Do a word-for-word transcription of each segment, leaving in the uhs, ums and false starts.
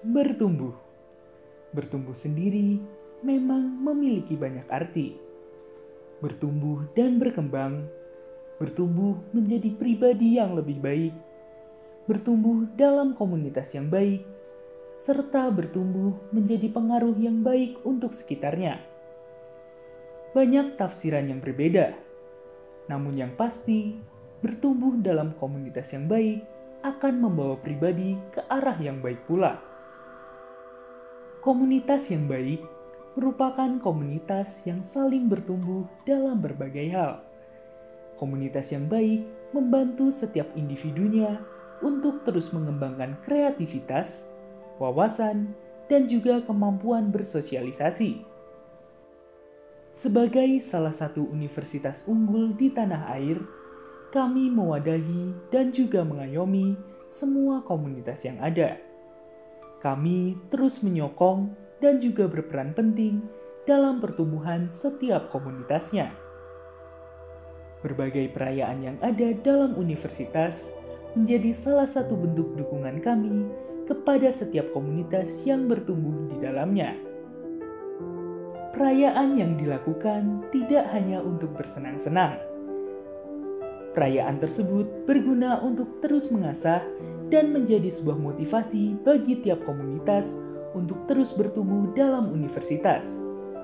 Bertumbuh. Bertumbuh sendiri memang memiliki banyak arti. Bertumbuh dan berkembang, bertumbuh menjadi pribadi yang lebih baik, bertumbuh dalam komunitas yang baik, serta bertumbuh menjadi pengaruh yang baik untuk sekitarnya. Banyak tafsiran yang berbeda, namun yang pasti, bertumbuh dalam komunitas yang baik akan membawa pribadi ke arah yang baik pula. Komunitas yang baik merupakan komunitas yang saling bertumbuh dalam berbagai hal. Komunitas yang baik membantu setiap individunya untuk terus mengembangkan kreativitas, wawasan, dan juga kemampuan bersosialisasi. Sebagai salah satu universitas unggul di tanah air, kami mewadahi dan juga mengayomi semua komunitas yang ada. Kami terus menyokong dan juga berperan penting dalam pertumbuhan setiap komunitasnya. Berbagai perayaan yang ada dalam universitas menjadi salah satu bentuk dukungan kami kepada setiap komunitas yang bertumbuh di dalamnya. Perayaan yang dilakukan tidak hanya untuk bersenang-senang. Perayaan tersebut berguna untuk terus mengasah dan menjadi sebuah motivasi bagi tiap komunitas untuk terus bertumbuh dalam universitas.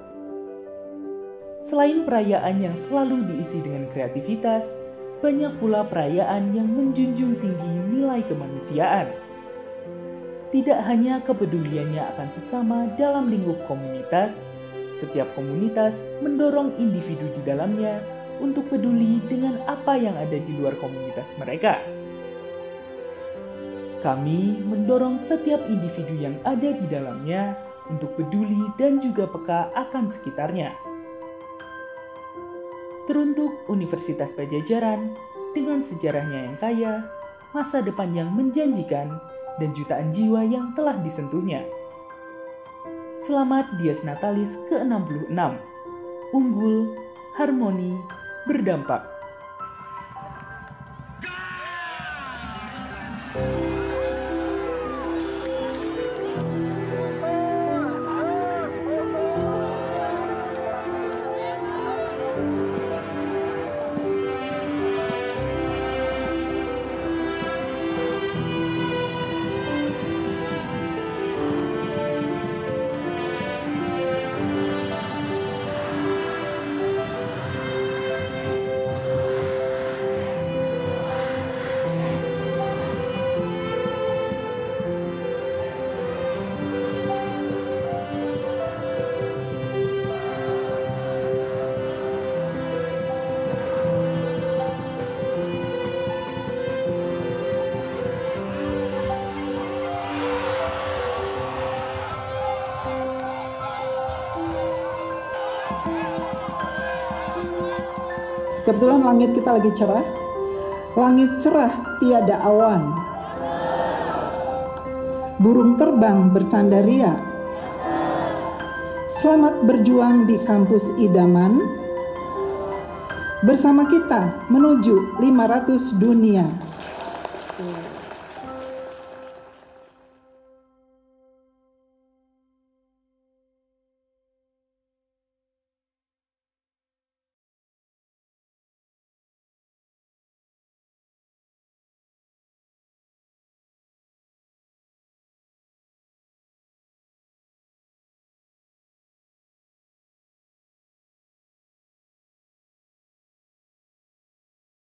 Selain perayaan yang selalu diisi dengan kreativitas, banyak pula perayaan yang menjunjung tinggi nilai kemanusiaan. Tidak hanya kepeduliannya akan sesama dalam lingkup komunitas, setiap komunitas mendorong individu di dalamnya untuk peduli dengan apa yang ada di luar komunitas mereka. Kami mendorong setiap individu yang ada di dalamnya untuk peduli dan juga peka akan sekitarnya. Teruntuk Universitas Pajajaran dengan sejarahnya yang kaya, masa depan yang menjanjikan, dan jutaan jiwa yang telah disentuhnya. Selamat Dies Natalis ke enam puluh enam. Unggul, harmoni, berdampak. Kebetulan langit kita lagi cerah. Langit cerah tiada awan. Burung terbang bercandaria. Selamat berjuang di kampus idaman. Bersama kita menuju lima ratus dunia.